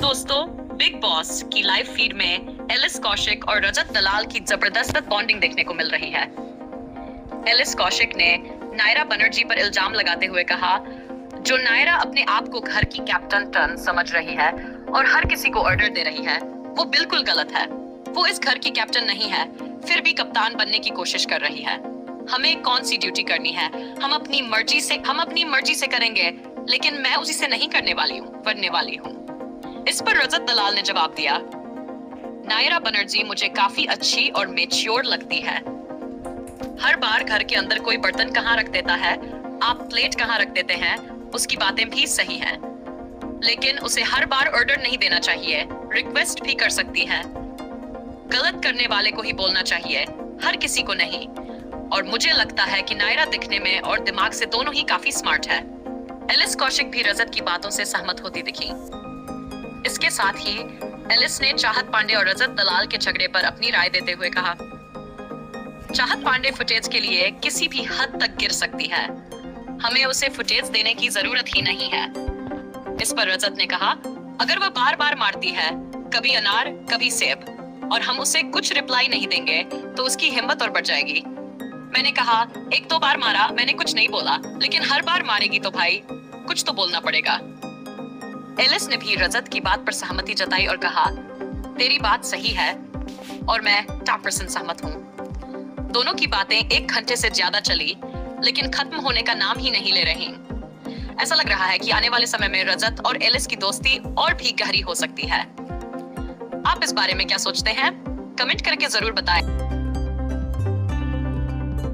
दोस्तों, Bigg Boss की live feed में एलिस कौशिक और रजत दलाल की जबरदस्त बॉन्डिंग देखने को मिल रही है। एलिस कौशिक ने नायरा बनर्जी पर इल्जाम लगाते हुए कहा, जो नायरा अपने आप को घर की कैप्टन टर्न समझ रही है और हर किसी को ऑर्डर दे रही है, वो बिल्कुल गलत है। वो इस घर की कैप्टन नहीं है, फिर भी कप्तान बनने की कोशिश कर रही है। हमें कौन सी ड्यूटी करनी है, हम अपनी मर्जी से करेंगे, लेकिन मैं उसी से नहीं करने वाली हूँ। इस पर रजत दलाल ने जवाब दिया, नायरा बनर्जी मुझे काफी अच्छी और मेच्योर लगती है। हर बार घर के अंदर कोई बर्तन कहाँ रख देता है, आप प्लेट कहाँ रख देते हैं, उसकी बातें भी सही हैं। लेकिन उसे हर बार ऑर्डर नहीं देना चाहिए, रिक्वेस्ट भी कर सकती है। गलत करने वाले को ही बोलना चाहिए, हर किसी को नहीं। और मुझे लगता है कि नायरा दिखने में और दिमाग से दोनों ही काफी स्मार्ट है। एलिस कौशिक भी रजत की बातों से सहमत होती दिखी। इसके साथ ही एलिस ने चाहत पांडे और रजत दलाल के झगड़े पर अपनी राय देते हुए कहा, चाहत पांडे फुटेज के लिए किसी भी हद तक गिर सकती है, हमें उसे फुटेज देने की जरूरत ही नहीं है। इस पर रजत ने कहा, अगर वह बार बार मारती है, कभी अनार कभी सेब, और हम उसे कुछ रिप्लाई नहीं देंगे तो उसकी हिम्मत और बढ़ जाएगी। मैंने कहा, एक दो बार मारा, मैंने कुछ नहीं बोला, लेकिन हर बार मारेगी तो भाई कुछ तो बोलना पड़ेगा। एलिस ने भी रजत की बात पर सहमति जताई और कहा, तेरी बात सही है और मैं 100% सहमत हूँ। दोनों की बातें 1 घंटे से ज्यादा चली, लेकिन खत्म होने का नाम ही नहीं ले रही। ऐसा लग रहा है कि आने वाले समय में रजत और एलिस की दोस्ती और भी गहरी हो सकती है। आप इस बारे में क्या सोचते हैं? कमेंट करके जरूर बताएं।